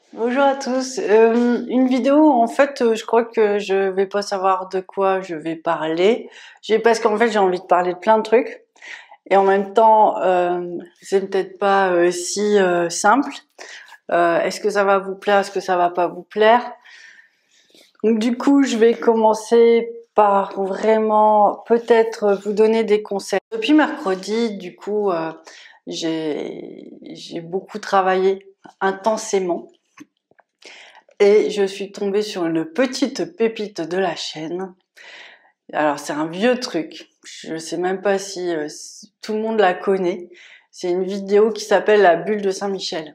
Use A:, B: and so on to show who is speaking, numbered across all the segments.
A: Bonjour à tous. Une vidéo, en fait, je crois que je vais pas savoir de quoi je vais parler. Parce qu'en fait, j'ai envie de parler de plein de trucs. Et en même temps, c'est peut-être pas si simple. Est-ce que ça va vous plaire? Est-ce que ça va pas vous plaire? Donc du coup, je vais commencer par vraiment peut-être vous donner des conseils. Depuis mercredi, du coup, j'ai beaucoup travaillé intensément. Et je suis tombée sur une petite pépite de la chaîne. Alors c'est un vieux truc, je sais même pas si tout le monde la connaît. C'est une vidéo qui s'appelle La bulle de Saint-Michel.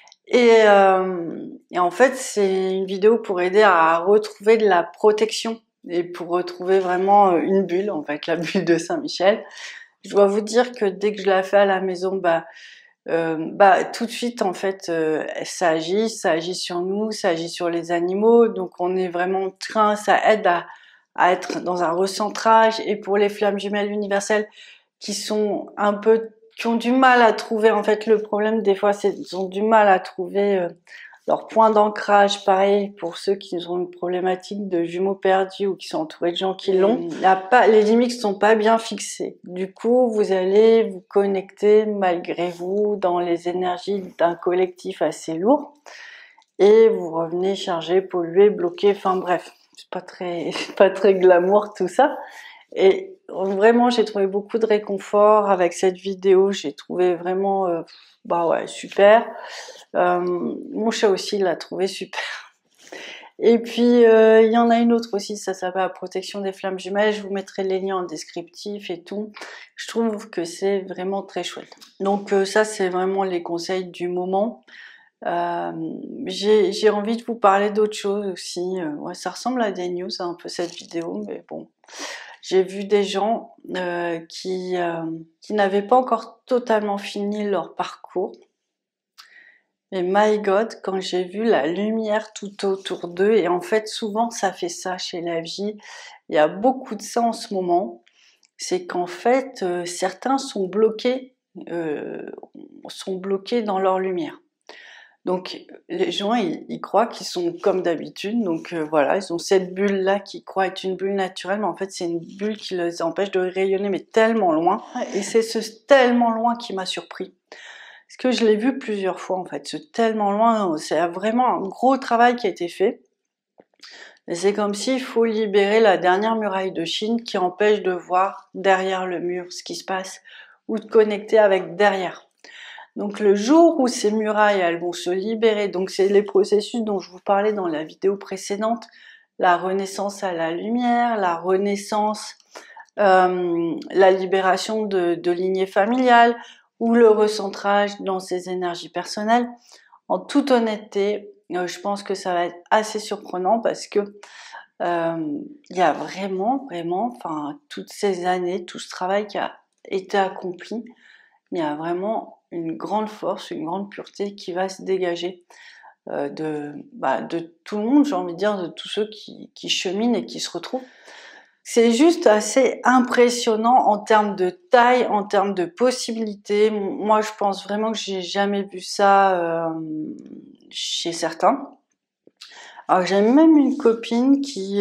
A: Et en fait c'est une vidéo pour aider à retrouver de la protection et pour retrouver vraiment une bulle, en fait la bulle de Saint-Michel. Je dois vous dire que dès que je la fais à la maison, tout de suite en fait ça agit sur nous, ça agit sur les animaux, donc on est vraiment en train, ça aide à être dans un recentrage. Et pour les flammes jumelles universelles qui ont du mal à trouver, en fait le problème des fois c'est qu'ils ont du mal à trouver leur point d'ancrage. Pareil pour ceux qui ont une problématique de jumeaux perdus ou qui sont entourés de gens qui l'ont. Les limites sont pas bien fixées. Du coup, vous allez vous connecter malgré vous dans les énergies d'un collectif assez lourd et vous revenez chargé, pollué, bloqué. Enfin bref, c'est pas très glamour tout ça. Et vraiment, j'ai trouvé beaucoup de réconfort avec cette vidéo. J'ai trouvé vraiment, super. Mon chat aussi l'a trouvé super. Et puis il y en a une autre aussi, ça s'appelle la protection des flammes jumelles. Je vous mettrai les liens en descriptif et tout. Je trouve que c'est vraiment très chouette. Donc ça c'est vraiment les conseils du moment. J'ai envie de vous parler d'autre chose aussi. Ouais, ça ressemble à des news un peu cette vidéo, mais bon. J'ai vu des gens qui n'avaient pas encore totalement fini leur parcours. Et my God, quand j'ai vu la lumière tout autour d'eux, et en fait souvent ça fait ça chez la vie, il y a beaucoup de ça en ce moment, c'est qu'en fait certains sont bloqués dans leur lumière. Donc les gens ils croient qu'ils sont comme d'habitude, donc voilà, ils ont cette bulle là qui croit être une bulle naturelle, mais en fait c'est une bulle qui les empêche de rayonner mais tellement loin. Et c'est ce tellement loin qui m'a surpris. Parce que je l'ai vu plusieurs fois en fait, ce tellement loin, c'est vraiment un gros travail qui a été fait. Et c'est comme s'il faut libérer la dernière muraille de Chine qui empêche de voir derrière le mur ce qui se passe ou de connecter avec derrière. Donc le jour où ces murailles elles vont se libérer, donc c'est les processus dont je vous parlais dans la vidéo précédente, la renaissance à la lumière, la renaissance, la libération de lignées familiales, ou le recentrage dans ses énergies personnelles. En toute honnêteté, je pense que ça va être assez surprenant parce que il y a vraiment, enfin, toutes ces années, tout ce travail qui a été accompli, il y a vraiment une grande force, une grande pureté qui va se dégager de tout le monde, j'ai envie de dire, de tous ceux qui cheminent et qui se retrouvent. C'est juste assez impressionnant en termes de taille, en termes de possibilités. Moi, je pense vraiment que j'ai jamais vu ça chez certains. Alors, j'ai même une copine qui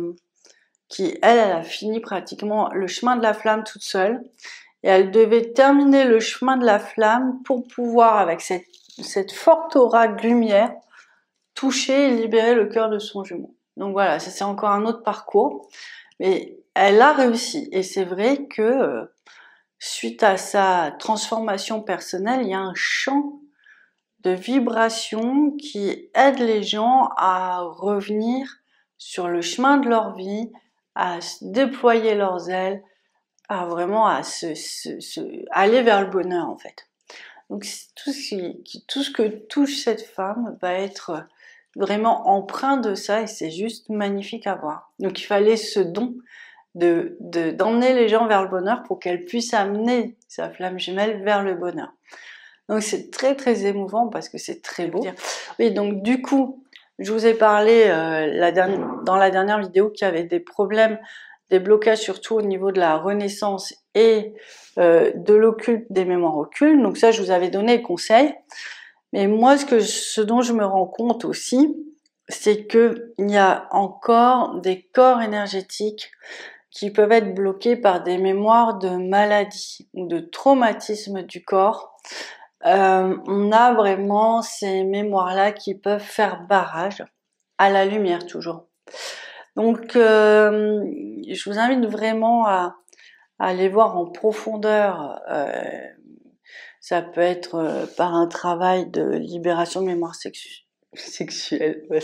A: elle a fini pratiquement le chemin de la flamme toute seule. Et elle devait terminer le chemin de la flamme pour pouvoir, avec cette forte aura de lumière, toucher et libérer le cœur de son jumeau. Donc voilà, ça c'est encore un autre parcours. Mais elle a réussi. Et c'est vrai que suite à sa transformation personnelle, il y a un champ de vibration qui aide les gens à revenir sur le chemin de leur vie, à déployer leurs ailes, à vraiment aller vers le bonheur en fait. Donc tout ce que touche cette femme va être vraiment empreint de ça et c'est juste magnifique à voir. Donc il fallait ce don d'emmener les gens vers le bonheur pour qu'elle puisse avec sa flamme jumelle vers le bonheur. Donc c'est très très émouvant parce que c'est très beau. Oui, donc du coup, je vous ai parlé dans la dernière vidéo qu'il y avait des problèmes, des blocages surtout au niveau de la renaissance et de l'occulte, des mémoires occultes. Donc ça, je vous avais donné conseil. Mais moi, ce dont je me rends compte aussi, c'est que il y a encore des corps énergétiques qui peuvent être bloqués par des mémoires de maladies ou de traumatismes du corps. On a vraiment ces mémoires-là qui peuvent faire barrage à la lumière toujours. Donc, je vous invite vraiment à aller voir en profondeur. Ça peut être par un travail de libération de mémoire sexuelle. Ouais,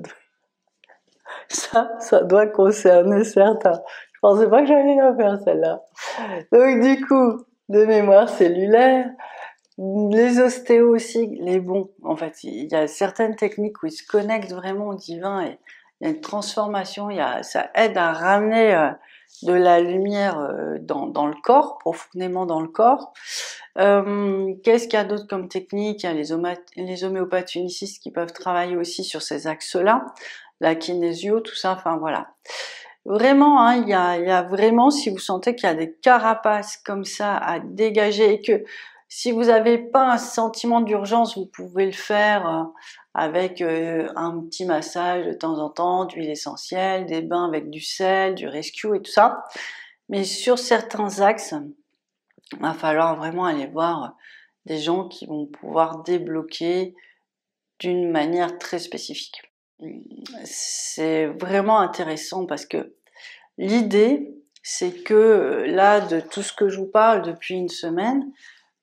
A: ça doit concerner certains. Je pensais pas que j'allais la faire celle-là. Donc du coup, de mémoire cellulaire, les ostéos aussi, les bons. En fait, il y a certaines techniques où ils se connectent vraiment au divin et il y a une transformation. Ça aide à ramener de la lumière dans le corps, profondément dans le corps. Qu'est-ce qu'il y a d'autre comme technique? Il y a les homéopathes unicistes qui peuvent travailler aussi sur ces axes-là, la kinésio, tout ça, enfin voilà. Vraiment, hein, il y a vraiment, si vous sentez qu'il y a des carapaces comme ça à dégager et que si vous n'avez pas un sentiment d'urgence, vous pouvez le faire avec un petit massage de temps en temps, d'huile essentielle, des bains avec du sel, du rescue et tout ça. Mais sur certains axes, il va falloir vraiment aller voir des gens qui vont pouvoir débloquer d'une manière très spécifique. C'est vraiment intéressant parce que l'idée, c'est que là, de tout ce que je vous parle depuis une semaine,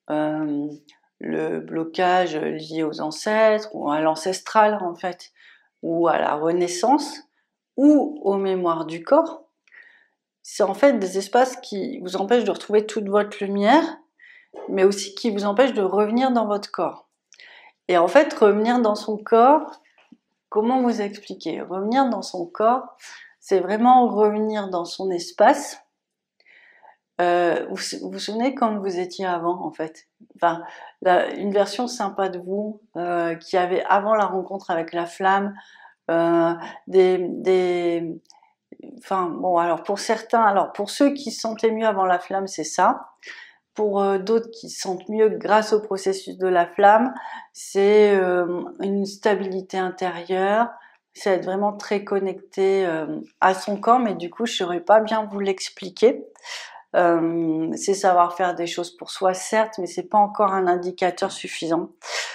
A: le blocage lié aux ancêtres ou à l'ancestral en fait, ou à la renaissance, ou aux mémoires du corps, c'est en fait des espaces qui vous empêchent de retrouver toute votre lumière, mais aussi qui vous empêchent de revenir dans votre corps. Et en fait, revenir dans son corps, comment vous expliquer? Revenir dans son corps, c'est vraiment revenir dans son espace. Vous vous souvenez comme vous étiez avant, en fait? Enfin, une version sympa de vous qui avait avant la rencontre avec la flamme, enfin bon, alors pour certains, alors pour ceux qui se sentaient mieux avant la flamme, c'est ça. Pour d'autres qui se sentent mieux grâce au processus de la flamme, c'est une stabilité intérieure, c'est être vraiment très connecté à son corps, mais du coup, je saurais pas bien vous l'expliquer. C'est savoir faire des choses pour soi, certes, mais c'est pas encore un indicateur suffisant.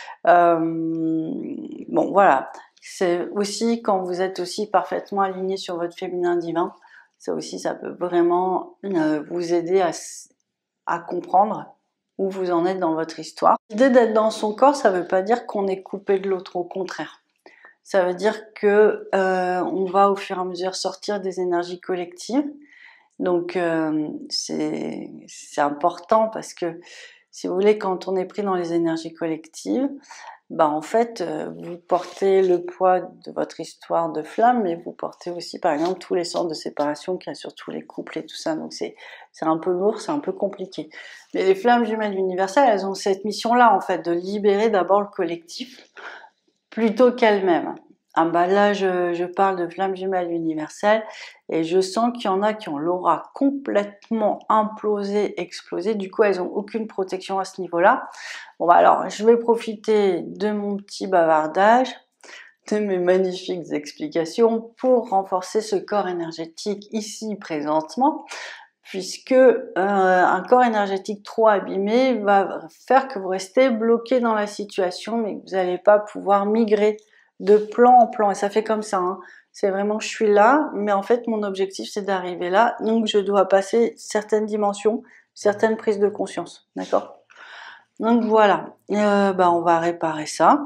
A: Bon, voilà. C'est aussi quand vous êtes aussi parfaitement aligné sur votre féminin divin, ça aussi, ça peut vraiment vous aider à comprendre où vous en êtes dans votre histoire. L'idée d'être dans son corps, ça veut pas dire qu'on est coupé de l'autre, au contraire. Ça veut dire que on va au fur et à mesure sortir des énergies collectives. Donc c'est important parce que si vous voulez, quand on est pris dans les énergies collectives, bah en fait vous portez le poids de votre histoire de flamme, mais vous portez aussi par exemple tous les sortes de séparation qu'il y a sur tous les couples et tout ça. Donc c'est un peu lourd, c'est un peu compliqué. Mais les flammes jumelles universelles, elles ont cette mission-là en fait, de libérer d'abord le collectif plutôt qu'elles-mêmes. Ah bah là, je parle de flammes jumelles universelles et je sens qu'il y en a qui ont l'aura complètement implosé, explosé. Du coup, elles n'ont aucune protection à ce niveau-là. Bon bah alors, je vais profiter de mon petit bavardage, de mes magnifiques explications pour renforcer ce corps énergétique ici présentement, puisque un corps énergétique trop abîmé va faire que vous restez bloqué dans la situation, mais que vous n'allez pas pouvoir migrer de plan en plan. Et ça fait comme ça, hein. C'est vraiment, je suis là, mais en fait, mon objectif, c'est d'arriver là. Donc, je dois passer certaines dimensions, certaines prises de conscience. D'accord? Donc, voilà. On va réparer ça.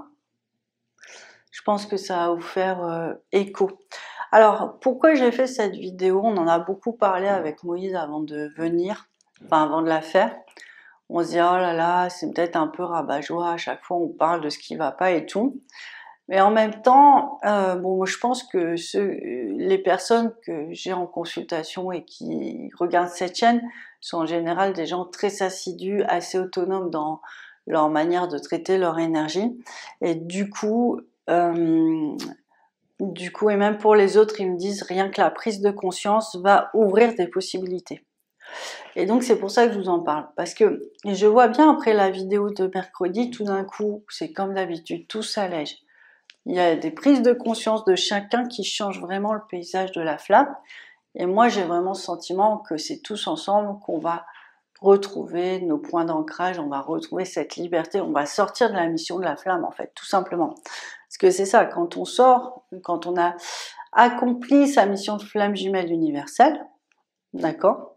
A: Je pense que ça va vous faire écho. Alors, pourquoi j'ai fait cette vidéo? On en a beaucoup parlé avec Moïse avant de venir, enfin avant de la faire. On se dit, oh là là, c'est peut-être un peu rabat-joie, à chaque fois on parle de ce qui va pas et tout. Mais en même temps, moi je pense que les personnes que j'ai en consultation et qui regardent cette chaîne sont en général des gens très assidus, assez autonomes dans leur manière de traiter leur énergie. Et du coup, et même pour les autres, ils me disent rien que la prise de conscience va ouvrir des possibilités. Et donc c'est pour ça que je vous en parle, parce que je vois bien après la vidéo de mercredi, tout d'un coup, c'est comme d'habitude, tout s'allège. Il y a des prises de conscience de chacun qui changent vraiment le paysage de la flamme. Et moi, j'ai vraiment le sentiment que c'est tous ensemble qu'on va retrouver nos points d'ancrage, on va retrouver cette liberté, on va sortir de la mission de la flamme, en fait, tout simplement. Parce que c'est ça, quand on sort, quand on a accompli sa mission de flamme jumelle universelle, d'accord,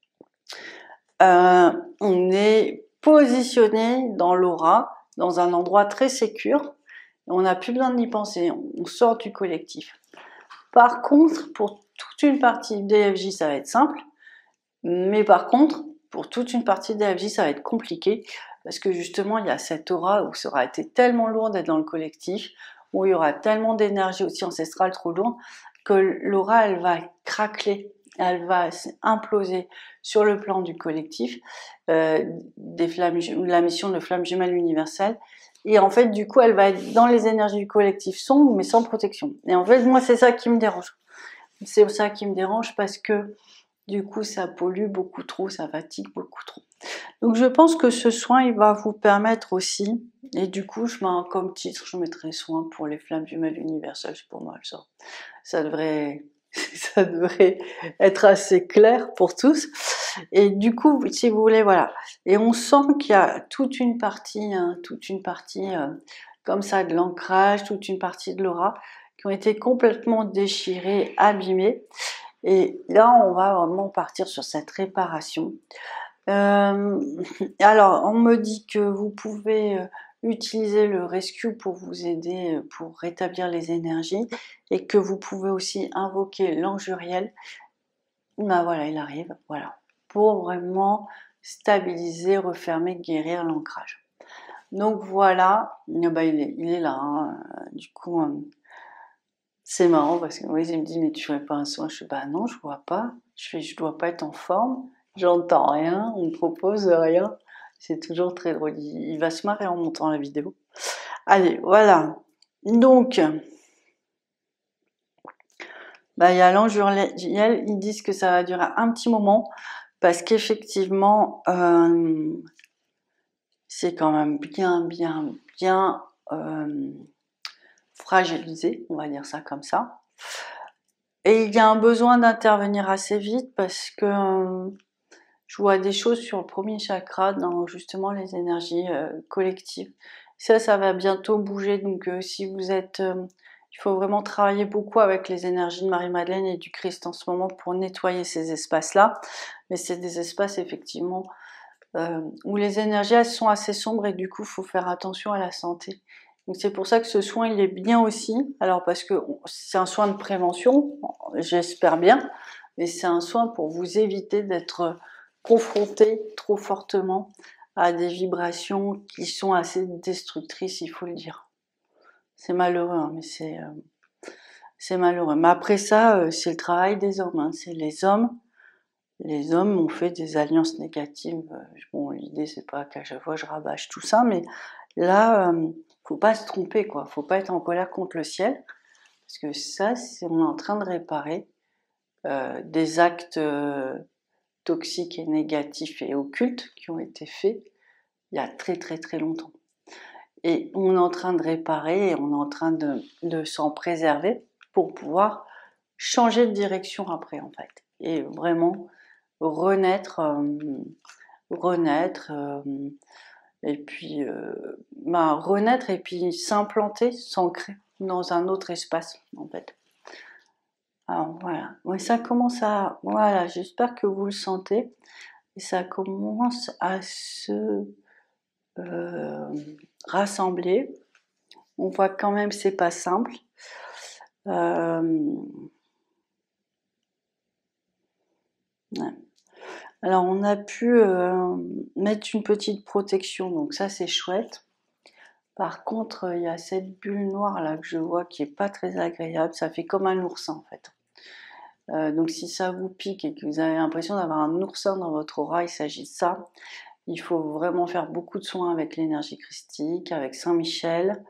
A: on est positionné dans l'aura, dans un endroit très sécure, on n'a plus besoin d'y penser, on sort du collectif. Par contre, pour toute une partie DFJ, ça va être simple, mais par contre, pour toute une partie DFJ, ça va être compliqué, parce que justement, il y a cette aura où ça aura été tellement lourd d'être dans le collectif, où il y aura tellement d'énergie aussi ancestrale trop lourde, que l'aura, elle va craquer, elle va imploser sur le plan du collectif, des flammes, la mission de flamme jumelle universelle. Et en fait, du coup, elle va être dans les énergies du collectif sombre, mais sans protection. Et en fait, moi, c'est ça qui me dérange. C'est ça qui me dérange parce que, du coup, ça pollue beaucoup trop, ça fatigue beaucoup trop. Donc, je pense que ce soin, il va vous permettre aussi, et du coup, je mets comme titre, je mettrai soin pour les flammes jumelles universelles, c'est pour moi, ça devrait être assez clair pour tous. Et du coup, si vous voulez, voilà. Et on sent qu'il y a toute une partie comme ça de l'ancrage, toute une partie de l'aura qui ont été complètement déchirées, abîmées. Et là, on va vraiment partir sur cette réparation. Alors, on me dit que vous pouvez utiliser le rescue pour vous aider, pour rétablir les énergies, et que vous pouvez aussi invoquer l'ange Uriel. Ben voilà, il arrive, voilà, pour vraiment stabiliser, refermer, guérir l'ancrage. Donc voilà, ben il est là, hein. Du coup, c'est marrant parce que oui, il me dit mais tu fais pas un soin, je fais bah non, je vois pas, je dois pas être en forme, j'entends rien, on me propose rien, c'est toujours très drôle, il va se marrer en montant la vidéo. Allez, voilà, donc bah il y a l'ange Uriel, ils disent que ça va durer un petit moment parce qu'effectivement c'est quand même bien fragilisé, on va dire ça comme ça. Et il y a un besoin d'intervenir assez vite parce que je vois des choses sur le premier chakra dans justement les énergies collectives. Ça va bientôt bouger, donc si vous êtes... il faut vraiment travailler beaucoup avec les énergies de Marie-Madeleine et du Christ en ce moment pour nettoyer ces espaces-là. Mais c'est des espaces effectivement où les énergies elles sont assez sombres et du coup il faut faire attention à la santé. Donc c'est pour ça que ce soin il est bien aussi, alors parce que c'est un soin de prévention, j'espère bien, mais c'est un soin pour vous éviter d'être confronté trop fortement à des vibrations qui sont assez destructrices, il faut le dire. C'est malheureux, hein, mais c'est malheureux. Mais après ça, c'est le travail des hommes, hein, c'est les hommes. Les hommes ont fait des alliances négatives. Bon, l'idée c'est pas qu'à chaque fois je rabâche tout ça, mais là, faut pas se tromper, quoi. Faut pas être en colère contre le ciel, parce que ça, on est en train de réparer des actes toxiques et négatifs et occultes qui ont été faits il y a très très très longtemps. Et on est en train de réparer et on est en train de s'en préserver pour pouvoir changer de direction après, en fait. Et vraiment renaître, et puis renaître et puis s'implanter, s'ancrer dans un autre espace, en fait. Alors voilà, ouais, ça commence à, voilà, j'espère que vous le sentez, et ça commence à se rassembler. On voit quand même c'est pas simple. Ouais. Alors on a pu mettre une petite protection, donc ça c'est chouette. Par contre, il y a cette bulle noire là que je vois qui est pas très agréable, ça fait comme un oursin en fait. Donc si ça vous pique et que vous avez l'impression d'avoir un oursin dans votre aura, il s'agit de ça. Il faut vraiment faire beaucoup de soins avec l'énergie christique, avec Saint-Michel.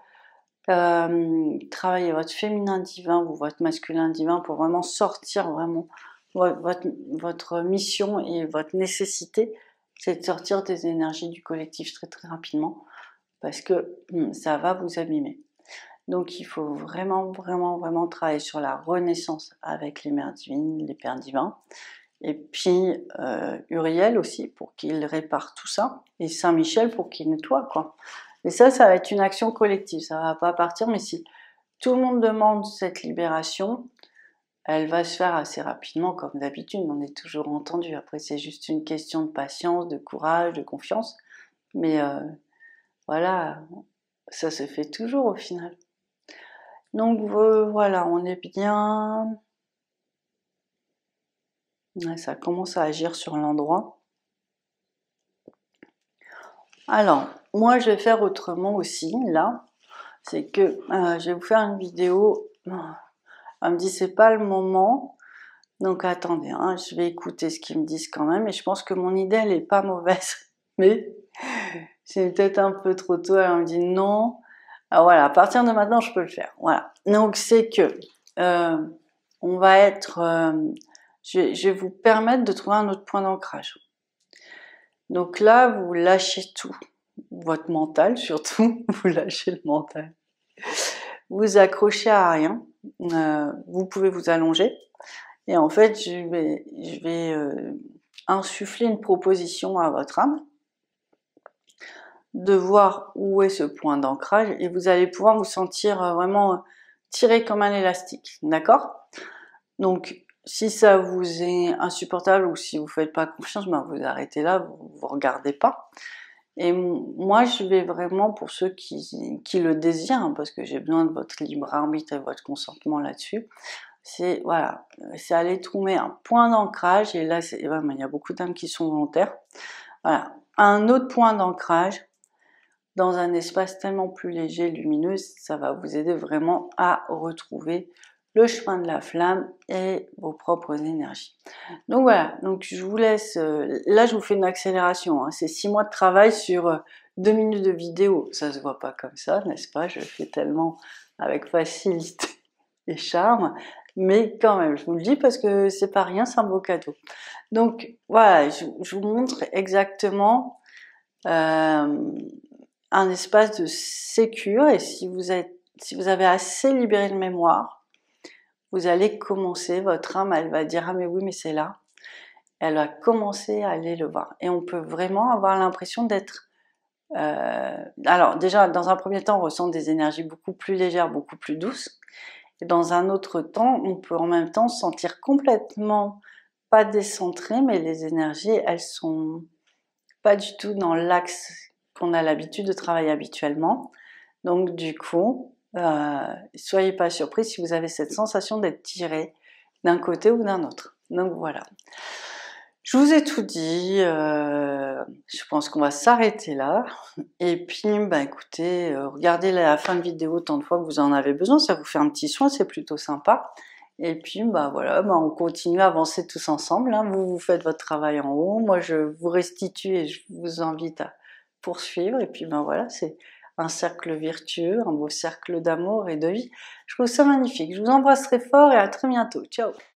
A: Travailler votre féminin divin ou votre masculin divin pour vraiment sortir vraiment votre mission et votre nécessité, c'est de sortir des énergies du collectif très très rapidement, parce que ça va vous abîmer. Donc il faut vraiment, vraiment, vraiment travailler sur la renaissance avec les mères divines, les pères divins, et puis Uriel aussi, pour qu'il répare tout ça, et Saint-Michel pour qu'il nettoie, quoi. Et ça va être une action collective, ça va pas partir, mais si tout le monde demande cette libération, elle va se faire assez rapidement, comme d'habitude, on est toujours entendu. Après, c'est juste une question de patience, de courage, de confiance, mais voilà, ça se fait toujours au final. Donc voilà, on est bien. Ouais, ça commence à agir sur l'endroit. Alors, moi je vais faire autrement aussi, là. C'est que je vais vous faire une vidéo. Elle me dit c'est pas le moment. Donc attendez, hein, je vais écouter ce qu'ils me disent quand même. Et je pense que mon idée, elle est pas mauvaise. Mais c'est peut-être un peu trop tôt. Elle me dit non. Alors voilà, à partir de maintenant, je peux le faire. Voilà. Donc c'est que on va être... je vais vous permettre de trouver un autre point d'ancrage. Donc là, vous lâchez tout. Votre mental surtout, vous lâchez le mental. Vous accrochez à rien. Vous pouvez vous allonger. Et en fait, je vais insuffler une proposition à votre âme de voir où est ce point d'ancrage et vous allez pouvoir vous sentir vraiment tiré comme un élastique, d'accord? Donc, si ça vous est insupportable ou si vous faites pas confiance, ben vous arrêtez là, vous regardez pas. Et moi, je vais vraiment, pour ceux qui le désirent, hein, parce que j'ai besoin de votre libre arbitre et votre consentement là-dessus, c'est voilà, c'est aller trouver un point d'ancrage, et là, il y a beaucoup d'âmes qui sont volontaires. Voilà, un autre point d'ancrage dans un espace tellement plus léger, lumineux, ça va vous aider vraiment à retrouver le chemin de la flamme et vos propres énergies. Donc voilà, donc je vous laisse, là je vous fais une accélération, hein, c'est 6 mois de travail sur 2 minutes de vidéo, ça se voit pas comme ça, n'est-ce pas? Je le fais tellement avec facilité et charme, mais quand même, je vous le dis parce que c'est pas rien, c'est un beau cadeau. Donc voilà, je vous montre exactement un espace de sécure, et si vous avez assez libéré de mémoire, vous allez commencer, votre âme, elle va dire « Ah mais oui, mais c'est là ». Elle va commencer à aller le voir. Et on peut vraiment avoir l'impression d'être... alors déjà, dans un premier temps, on ressent des énergies beaucoup plus légères, beaucoup plus douces. Et dans un autre temps, on peut en même temps se sentir complètement pas décentré, mais les énergies, elles sont pas du tout dans l'axe qu'on a l'habitude de travailler habituellement. Donc du coup, soyez pas surpris si vous avez cette sensation d'être tiré d'un côté ou d'un autre. Donc voilà. Je vous ai tout dit, je pense qu'on va s'arrêter là. Et puis, écoutez, regardez la fin de vidéo tant de fois que vous en avez besoin, ça vous fait un petit soin, c'est plutôt sympa. Et puis, voilà, on continue à avancer tous ensemble, hein. Vous faites votre travail en haut, moi je vous restitue et je vous invite à poursuivre. Et puis, voilà, c'est un cercle vertueux, un beau cercle d'amour et de vie. Je trouve ça magnifique. Je vous embrasse très fort et à très bientôt. Ciao!